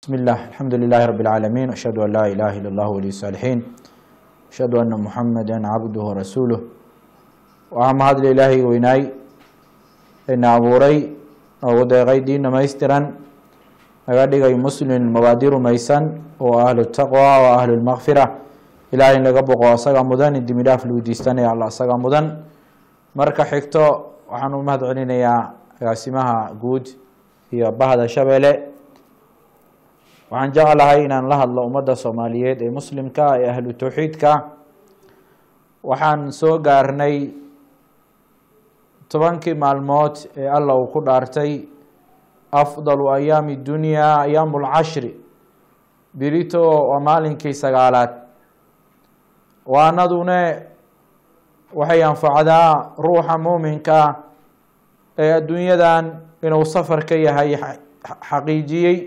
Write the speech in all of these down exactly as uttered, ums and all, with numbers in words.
بسم الله الحمد لله رب العالمين أشهد أن لا إله إلا الله ولي الصالحين أشهد أن محمدا عبده ورسوله وعام هذا الإلهي ويناي إن أبوري أو دغاي دين مايستران أغادي مسلم المبادر ميسان وأهل التقوى وأهل المغفرة إلهي لقبق وأساق مدن الدمداف الوديستاني على أساق مدن مركا حكتو وحنو مهد علينا يا اسمها جود هي بهذا شبله waxaan jeclahay inaan la hadlo ummadda Soomaaliyeed ee muslimka ee ahlu tawxiidka waxaan soo gaarnay tobankii maalmood ee Allah uu ku dhaartay afdalu ayaami dunya ayaamul ashri birito waa maalinkii sagaalaad waanaduna waxay anfacdaa ruuxa muuminka ee adduunyadan inuu safar ka yahay xaqiijiyay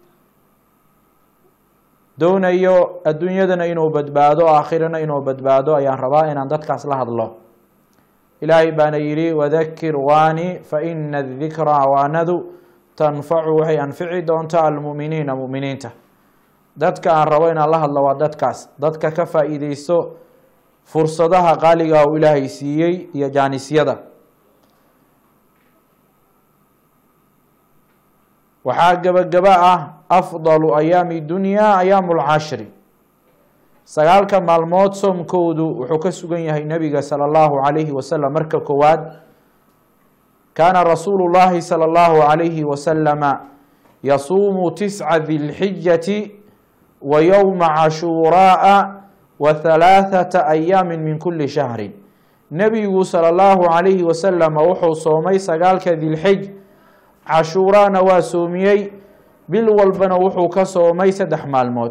doonayo adduunyadana inuu badbaado aakhirana inuu badbaado ayaan rabaa inaan dadkaas la hadlo ilaahay baana yiri wadhakkir waani fa inna adh-dhikra waanadu tanfa'u waxay anfici doontaa almu'miniina mu'miniinta dadka aan rabo inaan la hadlo waa dadkaas dadka ka faa'iideysto fursadaha qaaliga oo ilaahay siiyay iyo jaanisyada waxaa gabagaba ah afdalu ayaami dunya ayaamul ashri sagaalka maalmood soomkoodu wuxuu ka sugan yahay nabiga sallallahu alayhi wasallam marka koowaad kaana rasuulullaahi sallallahu alayhi wasallam yasuumu tis'a dhilhijjati wa yawma ashuraa wa thalaathata ayaamin min kulli shahrin nabigu sallallahu alayhi wasallam wuxuu soomay sagaalka dhilhijj ashuraana waa soomiyay bil walbana wuxuu ka soomay saddex maalmood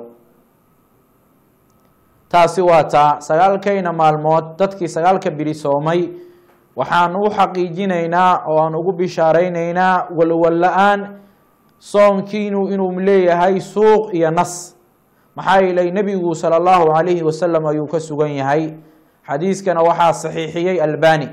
taasi waa taa sagaalkayna maalmood dadkii sagaalka biri soomay waxaan u xaqiijinaynaa oo aan ugu bishaaraynaynaa walwala-aan soonkiinu inuu leeyahay suuq iyo nas maxaa yeelay nebigu sala allahu calayhi wasalam ayuu ka sugan yahay xadiiskana waxaa saxiixiyey albani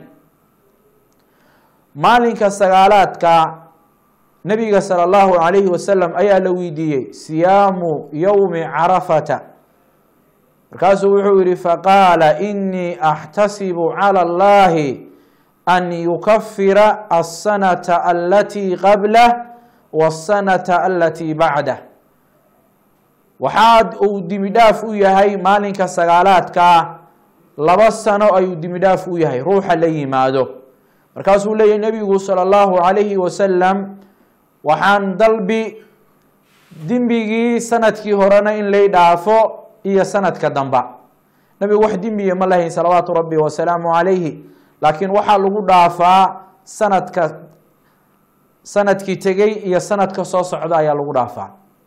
maalinka sagaalaadka nabiga sala allahu alayhi wasalam ayaa la weydiiyey siyaamu yowmi carafata markaasuu wuxuu yihi faqaala inii axtasibu cala allahi an yukafira asanata alatii qablah wasanata alatii bacdah waxaad uu dimidhaaf u yahay maalinka sagaalaadka laba sano ayuu dimidhaaf u yahay ruuxa la yimaado markaasuu leeyahy nabigu sala allahu alayhi wasalam waxaan dalbi dembigii sanadkii horena in lay dhaafo iyo sanadka damba nabigu wax dembiya ma lahayn salawaatu rabbi wasalaamu calayhi laakiin waxaa lagu dhaafaa sanadka sanadkii tegey iyo sanadka soo socda ayaa lagu dhaafaa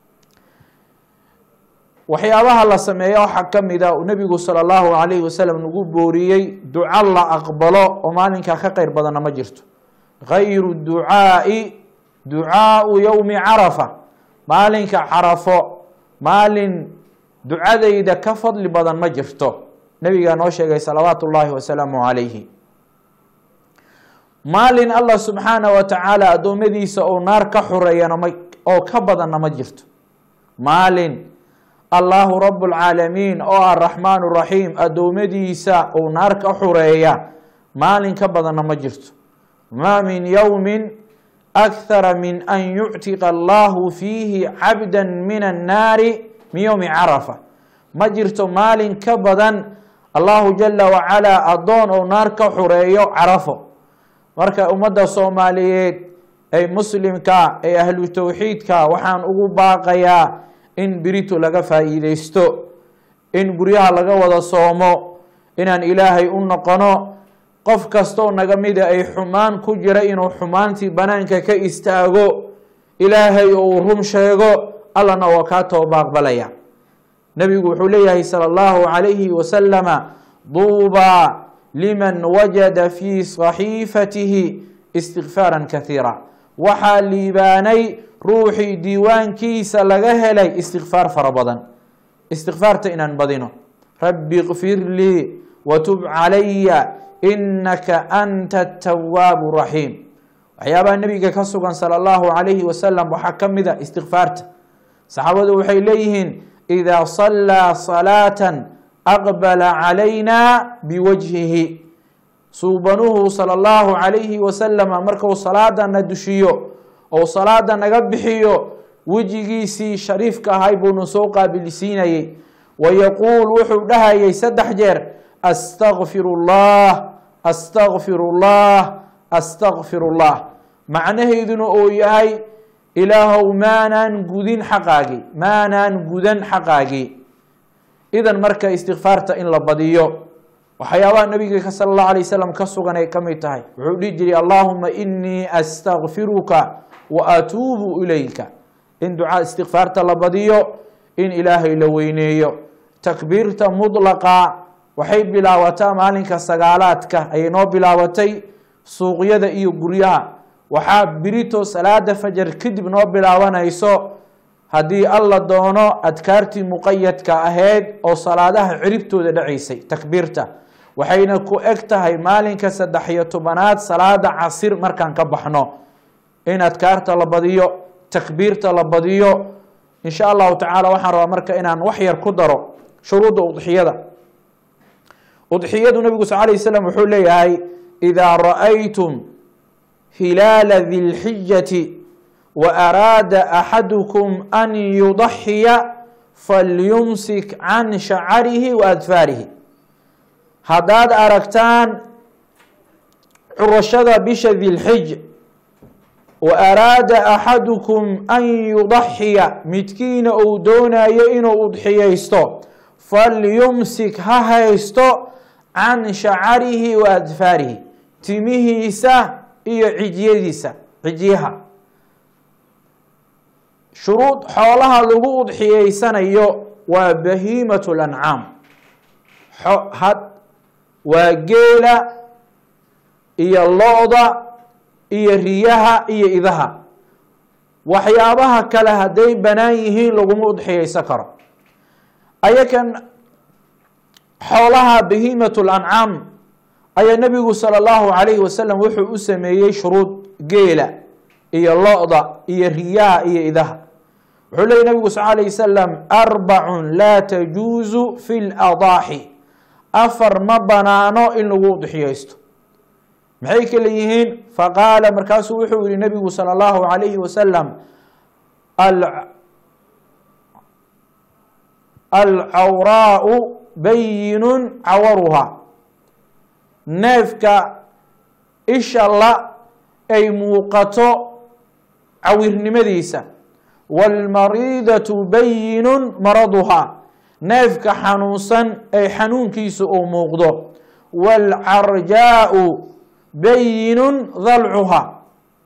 waxyaabaha la sameeyo waxaa ka mid a nabigu sala allahu calayhi wasalam nagu booriyey duco la aqbalo oo maalinkaa ka qeyr badanna ma jirto gayru ducaai ducaau yowmi carafa maalinka carafo maalin ducadayda ka fadli badan ma jirto nabigaa noo sheegay salawaatu ullaahi wasalaamu calayhi maalin allah subxaanahu wa tacaala addoommadiisa oo naar ka xoreeyana ma oo ka badanna ma jirto maalin allahu rabu lcaalamiin oo ah raxmaan raxiim addoommadiisa oo naar ka xoreeya maalin ka badanna ma jirto maa min yowmin أكثر من أن يعتق الله فيه عبدا من النار من يوم عرفة ما جرت مال كبدا الله جل وعلا أضون أو نار كحرية عرفه مركا أمدا صوماليات أي مسلم كا أي أهل التوحيد كا وحان أقو باقيا إن بريتو لغا فايديستو إن بريها لغا ودا صومو إن أن إلهي أنقنو qof kastoo naga mida ay xumaan ku jira inuu xumaantii banaanka ka istaago ilaahay oo rum sheego allana waa ka tooba aqbalaya nabigu wuxuu leeyahay sallallahu alayhi wasallam duuba liman wajada fi sahifatihi istighfaran kathira waxa liibaanay ruuxi diiwaankiisa laga helay istighfar farabadan istighfarta inaan badino rabbi ighfir li wa tub alayya innaka anta at-tawwaabu rahiim waxyaabaha nabiga ka sugan sala allahu alayhi wasalam waxaa ka mid a istighfaarta saxaabadu waxay leeyihiin idaa sallaa salaatan aqbala calayna biwajhihi suubanuhu sala allahu calayhi wasalama markuu salaada na dushiyo oo salaada naga bixiyo wejigiisii shariifka ahay buuna soo qaabilisiinayay wayaquul wuxuu dhahayay saddex jeer astakfiru llah astakfiru llah astakfiru llah macnaheyduna oo yahay ilaahow maanaan gudin xaqaagii maanaan gudan xaqaagii idan marka istikfaarta in la badiyo waxyaabaha nabiga sala allahu alayh wasalam ka sugan ay ka mid tahay wuxuu dhihi jiray allahuma inii astakfiruka wa atuubu ilayka in ducaa istikfaarta la badiyo in ilaahay la weyneeyo takbiirta mudlaqa waxay bilaabataa maalinka sagaalaadka ayay noo bilaabatay suuqyada iyo guryaha waxaa birito salaada fajar kadib noo bilaabanayso haddii alla doono adkaartii muqayadka ahayd oo salaadaha ciribtooda dhacaysay takbiirta waxayna ku eg tahay maalinka saddex iyo tobanaad salaada casir markaan ka baxno in adkaarta la badiyo takbiirta la badiyo in sha allahu tacaala waxaan rabaa marka inaan wax yar ku daro shuruudda udxiyada udxiyadu nabigu sal alayh wasalam wuxuu leeyahay idaa ra'aytum hilaala di lxijati wa araada axadukum an yudaxiya falyumsik can shacarihi wa adfaarihi haddaad aragtaan curashada bisha dilxij wa araada axadukum an yudaxiya midkiina uu doonayo inuu udxiyaysto falyumsik ha haysto can shacarihi wa adfaarihi timihiisa iyo cijyadiisa cijyaha shuruud xoolaha lagu udxiyeysanayo waa bahiimat lancaam had waa geela iyo lo-da iyo riyaha iyo idaha waxyaabaha kale hadday banaan yihiin laguma udxiyeysan karo ayakan xoolaha bahiimat lancaam ayaa nabigu sala allahu calayhi wasalam wuxuu u sameeyey shuruud geela iyo lo-da iyo riyaha iyo idaha wuxuu leeyay nabigu sal alayh wasalam arbacun laa tajuusu fi ladaaxi afar ma banaano in lagu udxiyeysto maxay kale yihiin faqaala markaasuu wuxuu yihi nabigu sala allahu calayhi wasalam alcawraau bayinun cawaruha neefka isha la ay muuqato cawirnimadiisa waalmariidatu bayinun maraduha neefka xanuunsan ay xanuunkiisa uu muuqdo waalcarjaau bayinun dalcuha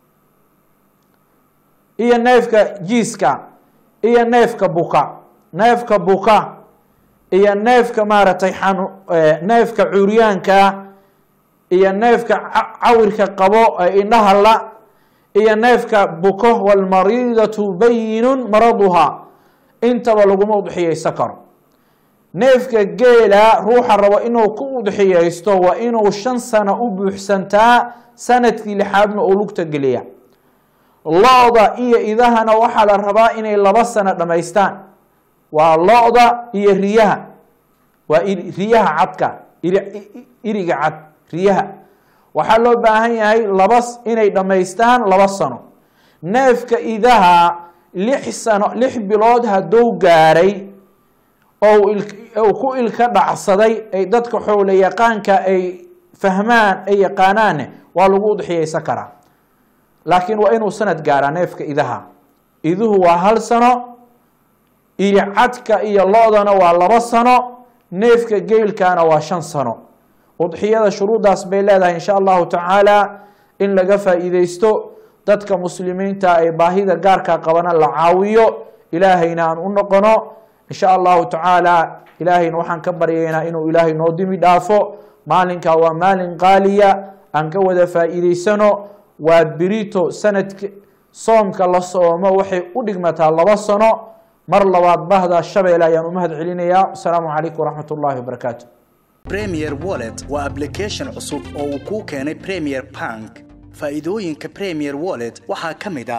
iyo neefka jiiska iyo neefka buka neefka buka iyo neefka maaragtay xanu neefka curyaanka iyo neefka cawirka qabo ee indhaha la iyo neefka buko waalmariidatu bayinun maraduha intaba laguma udxiyeysan karo neefka geela ruuxa rabo inuu ku udxiyeysto waa inuu shan sano u buuxsantaa sanadkii lixaadna oo lugta geliya lo-da iyo idahana waxaa la rabaa inay laba sano dhamaystaan waa lo-da iyo riyaha waa riyaha cadka iriga cad riyaha waxaa loo baahan yahay labas inay dhamaystaan laba sano neefka idaha lix sano lix bilood hadduu gaaray oo ku ilka dhacsaday ay dadka xoolo yaqaanka ay fahmaan ay yaqaanaanne waa lagu udxiyeysan karaa laakiin waa inuu sanad gaaraa neefka idaha iduhu waa hal sano iri cadka iyo lo-dana waa laba sano neefka geelkana waa shan sano udxiyada shuruuddaas bay leedahay insha allahu tacaala in laga faa'iideysto dadka muslimiinta ay baahida gaarka qabana la caawiyo ilaahayna aan u noqono insha allahu tacaala ilaahayna waxaan ka baryaynaa inuu ilaahay noo dimi dhaafo maalinka waa maalin qaaliya aan ka wada faa'iideysano waa birito sanadka soomka la soomo waxay u dhigmataa laba sano mar labaad bahda shabeelle ayaan u mahad celinayaa asalaamu calaykum waraxmat ullahi wabarakaatu Premier Wallet waa application cusub oo uu kuu keenay Premier Bank faa'iidooyinka Premier Wallet waxaa ka mid ah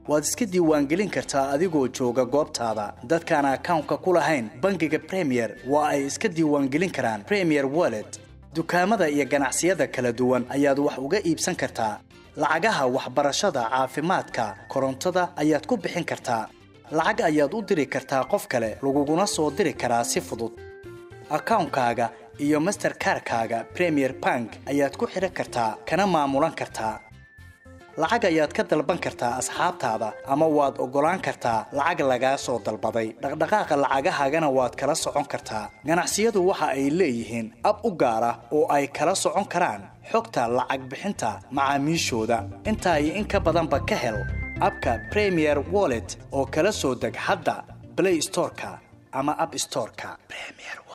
waad iska diiwaangelin kartaa adigoo jooga goobtaada. Dadkaan account-ka ku lahayn bangiga Premier waa ay iska diiwaangelin karaan Premier Wallet. Dukaamada iyo ganacsiyada kala duwan ayaad wax uga iibsan kartaa. Lacagaha waxbarashada, caafimaadka, korontada ayaad ku bixin kartaa. Lacag ayaad u diri kartaa qof kale, laguguna soo diri karaa si fudud. Account-kaaga iyo Mastercard-kaaga Premier Bank ayaad ku xiran kartaa kana maamulan kartaa. Lacag ayaad ka dalban kartaa asxaabtaada ama waad ogolaan kartaa lacag laga soo dalbaday. Dhaqdhaqaaqa lacagahaagana waad kala socon kartaa. Ganacsiyadu waxa ay leeyihiin ab u gaar ah oo ay kala socon karaan xogta lacag bixinta macaamiishooda. Intaa iyo in ka badanba ka hel abka Premier Wallet oo kala soo deg hadda Play Store-ka ama App Store-ka. Premier